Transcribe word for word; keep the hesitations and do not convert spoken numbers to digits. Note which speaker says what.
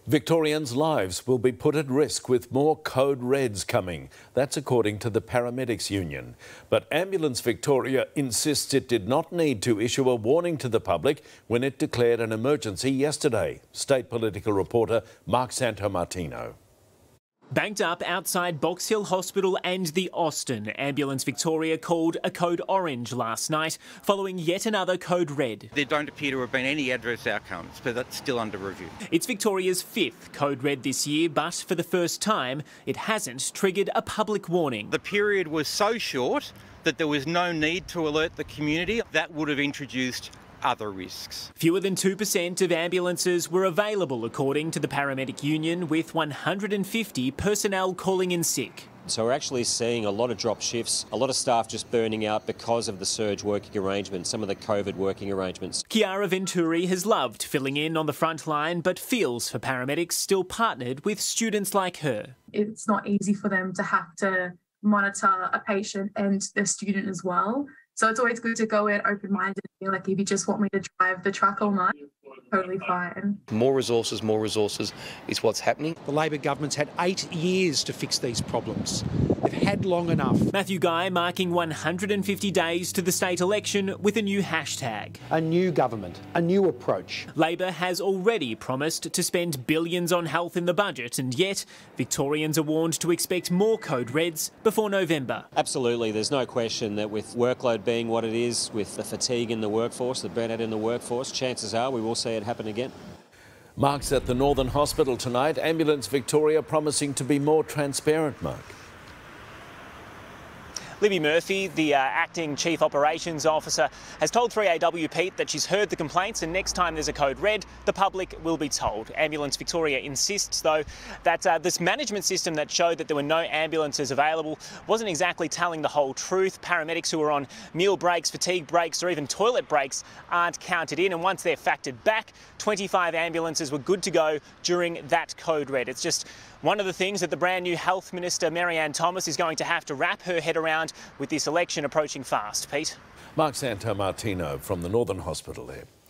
Speaker 1: Victorians' lives will be put at risk with more code reds coming. That's according to the Paramedics Union. But Ambulance Victoria insists it did not need to issue a warning to the public when it declared an emergency yesterday. State political reporter Mark Santomartino.
Speaker 2: Banked up outside Box Hill Hospital and the Austin, Ambulance Victoria called a code orange last night following yet another code red.
Speaker 3: There don't appear to have been any adverse outcomes, but that's still under review.
Speaker 2: It's Victoria's fifth code red this year, but for the first time, it hasn't triggered a public warning.
Speaker 3: The period was so short that there was no need to alert the community. That would have introduced other risks.
Speaker 2: Fewer than two percent of ambulances were available, according to the Paramedic Union, with one hundred fifty personnel calling in sick.
Speaker 4: So we're actually seeing a lot of drop shifts, a lot of staff just burning out because of the surge working arrangements, some of the COVID working arrangements.
Speaker 2: Chiara Venturi has loved filling in on the front line, but feels for paramedics still partnered with students like her.
Speaker 5: It's not easy for them to have to monitor a patient and the student as well. So it's always good to go in open-minded and feel like if you just want me to drive the truck all night, totally fine.
Speaker 6: More resources, more resources is what's happening.
Speaker 7: The Labor government's had eight years to fix these problems. They've had long enough.
Speaker 2: Matthew Guy marking one hundred fifty days to the state election with a new hashtag.
Speaker 7: A new government, a new approach.
Speaker 2: Labor has already promised to spend billions on health in the budget, and yet Victorians are warned to expect more code reds before November.
Speaker 4: Absolutely, there's no question that with workload being what it is, with the fatigue in the workforce, the burnout in the workforce, chances are we will see it happen again.
Speaker 1: Mark's at the Northern Hospital tonight. Ambulance Victoria promising to be more transparent, Mark.
Speaker 2: Libby Murphy, the uh, acting Chief Operations Officer, has told three A W Pete that she's heard the complaints and next time there's a code red, the public will be told. Ambulance Victoria insists, though, that uh, this management system that showed that there were no ambulances available wasn't exactly telling the whole truth. Paramedics who are on meal breaks, fatigue breaks or even toilet breaks aren't counted in, and once they're factored back, twenty-five ambulances were good to go during that code red. It's just one of the things that the brand new Health Minister Maryanne Thomas is going to have to wrap her head around with this election approaching fast. Pete?
Speaker 1: Mark Santomartino from the Northern Hospital there.